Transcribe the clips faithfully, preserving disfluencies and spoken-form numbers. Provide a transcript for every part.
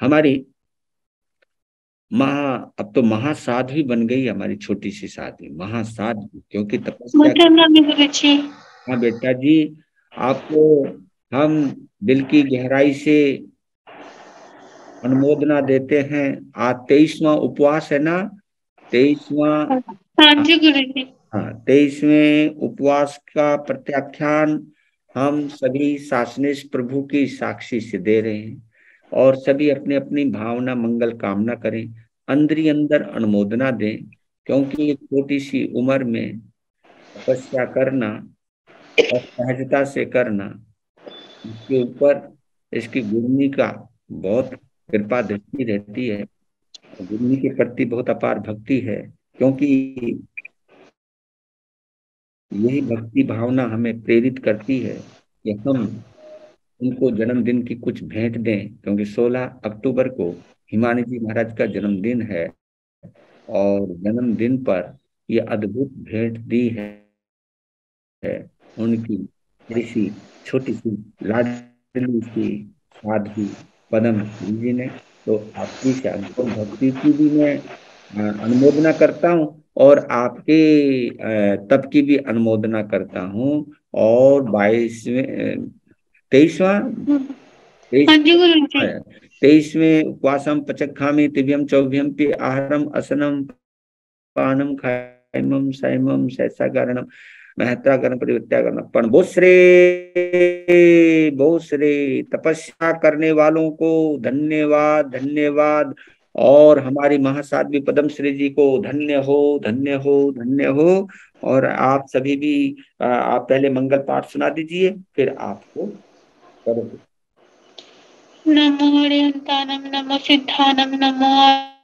हमारी महा अब तो महासाध्वी बन गई हमारी छोटी सी साध्वी, महासाध्वी, क्योंकि तपस्या। हाँ बेटा जी, आपको हम दिल की गहराई से अनुमोदना देते हैं। आज तेईसवां उपवास है ना, तेईसवां। हाँ जी गुरुजी। हाँ, तेईसवें उपवास का प्रत्याख्यान हम सभी शासनेश प्रभु की साक्षी से दे रहे हैं, और सभी अपनी अपनी भावना मंगल कामना करें, अंदरी अंदर अनुमोदना दें, क्योंकि एक छोटी सी उम्र में तपस्या करना और सहजता से करना, इसके ऊपर इसकी गुरुनी का बहुत कृपा दृष्टि रहती है, गुरुनी के प्रति बहुत अपार भक्ति है, क्योंकि यही भक्ति भावना हमें प्रेरित करती है कि हम उनको जन्मदिन की कुछ भेंट दें, क्योंकि सोलह अक्टूबर को हिमानी जी महाराज का जन्मदिन है, और जन्मदिन पर ये अद्भुत भेंट दी है, है उनकी ऐसी छोटी सी लाडली सी साध्वी पदम श्री जी ने। तो आपकी शांतम भक्ति की भी मैं अ, अनुमोदना करता हूँ, और आपके अ, तप की भी अनुमोदना करता हूँ। और बाईसवें तेईसवां तेईस हाँ जी गुरुजी। तेईसवें उपवासम पचखामी तिभ्यम चौभ्यम पि आहारम असनम पानम खायमम सैमम सैसागरणम महत्तागरण परिवृत्तागरण पण बोसरे बोसरे। तपस्या करने वालों को धन्यवाद, धन्यवाद। और हमारी महासाध्वी पद्म श्री जी को धन्य हो, धन्य हो, धन्य हो। और आप सभी भी आ, आप पहले मंगल पाठ सुना दीजिए, फिर आपको करोगे। नमो हरिहंतानम नमो सिद्धानम नमो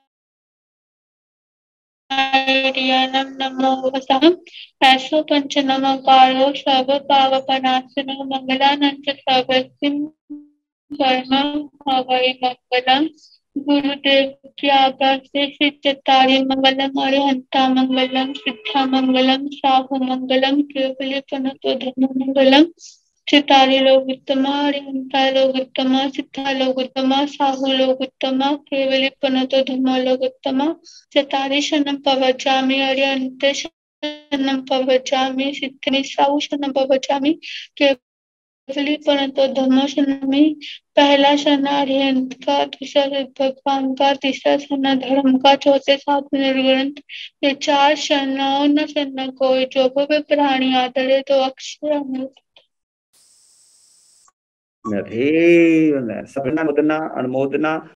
आर्यानम नमो वसहम ऐसो पंच नमकारो सर्व पावपनाशनो मंगलानंद सर्वसिम कर्मं हवै मंगलम। गुरुदेव की आज्ञा से श्री चतारी मंगलम अरिहंता मंगलम सिद्धा मंगलम साहु मंगलम केवली पनतो धर्म मंगलम। चितारी लोग उत्तमा अरिहंता लोग उत्तमा सिद्धा लोग उत्तमा साहु लोग उत्तमा केवली पनतो धर्म लोग उत्तमा। चतारी शरणं प्रवचामि अरिहन्ते शरणं प्रवचामि सिद्धिनि साहु शरणं प्रवचामि केवली परंतु धर्म शरण में। पहला शरण अरिहंत का, दूसरा भगवान का, तीसरा शरण धर्म का, चौथे सातवें ग्रंथ। ये चार शरणाओं न शरण कोई, जो भी प्राणी आदरे तो अक्षर अमृत। अनुमोदना अनुमोदना